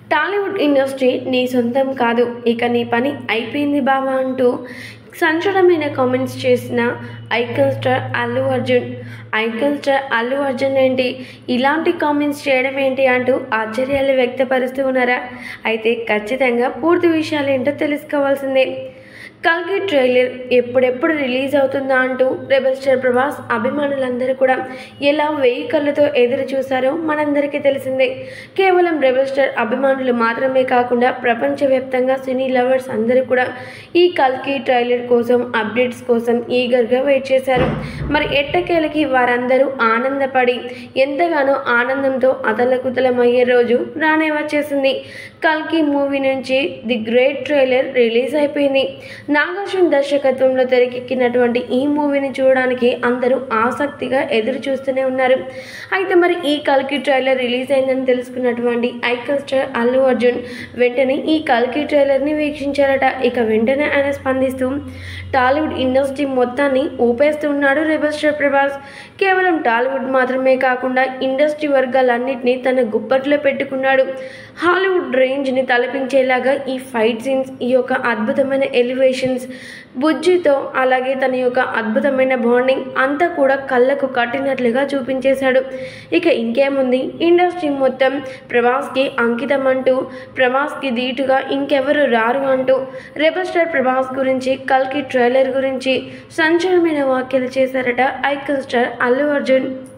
Tollywood industry నీ సొంతం కాదు, ఇక నీ పని అయిపోయింది బావా అంటూ సంచలనమైన కామెంట్స్ చేసిన icon star Allu Arjun. Icon star Allu Arjun ఏంటి ఇలాంటి కామెంట్స్ చేయడం ఏంటి అంటూ ఆశ్చర్యాలు వ్యక్తపరుస్తూ ఉన్నారా? అయితే ఖచ్చితంగా పూర్తి విషయాలు ఏంటో తెలుసుకోవాల్సిందే. కల్కి ట్రైలర్ ఎప్పుడెప్పుడు రిలీజ్ అవుతుందా అంటూ రెబల్ స్టార్ ప్రభాస్ అభిమానులందరూ కూడా ఎలా వెయ్యి కళ్ళతో ఎదురు చూశారో మనందరికీ తెలిసిందే. కేవలం రెబల్ స్టార్ అభిమానులు మాత్రమే కాకుండా ప్రపంచవ్యాప్తంగా సినీ లవర్స్ అందరూ కూడా ఈ కల్కి ట్రైలర్ కోసం అప్డేట్స్ కోసం ఈగర్గా వెయిట్ చేశారు. మరి ఎట్టకేలకి వారందరూ ఆనందపడి ఎంతగానో ఆనందంతో అతలకుతలమయ్యే రోజు రానే వచ్చేసింది. కల్కి మూవీ నుంచి ది గ్రేట్ ట్రైలర్ రిలీజ్ అయిపోయింది. నాగార్జున దర్శకత్వంలో తెరకెక్కినటువంటి ఈ మూవీని చూడడానికి అందరూ ఆసక్తిగా ఎదురు చూస్తూనే ఉన్నారు. అయితే మరి ఈ కల్కి ట్రైలర్ రిలీజ్ అయిందని తెలుసుకున్నటువంటి ఐకాన్ స్టార్ అల్లు అర్జున్ వెంటనే ఈ కల్కి ట్రైలర్ని వీక్షించారట. ఇక వెంటనే ఆయన స్పందిస్తూ టాలీవుడ్ ఇండస్ట్రీ మొత్తాన్ని ఊపేస్తున్నాడు రెబల్ స్టార్ ప్రభాస్. కేవలం టాలీవుడ్ మాత్రమే కాకుండా ఇండస్ట్రీ వర్గాలన్నింటినీ తన గుప్పట్లో పెట్టుకున్నాడు. హాలీవుడ్ రేంజ్ని తలపించేలాగా ఈ ఫైట్ సీన్స్, ఈ యొక్క అద్భుతమైన ఎలివేషన్స్, బుజ్జితో అలాగే తన యొక్క అద్భుతమైన బాండింగ్ అంతా కూడా కళ్ళకు కట్టినట్లుగా చూపించేశాడు. ఇక ఇంకేముంది, ఇండస్ట్రీ మొత్తం ప్రభాస్కి అంకితం అంటూ, ప్రభాస్కి ధీటుగా ఇంకెవరు రారు అంటూ రెబల్ స్టార్ ప్రభాస్ గురించి కల్కి ట్రైలర్ గురించి సంచలనమైన వ్యాఖ్యలు చేశారట ఐకాన్ స్టార్ అల్లు అర్జున్.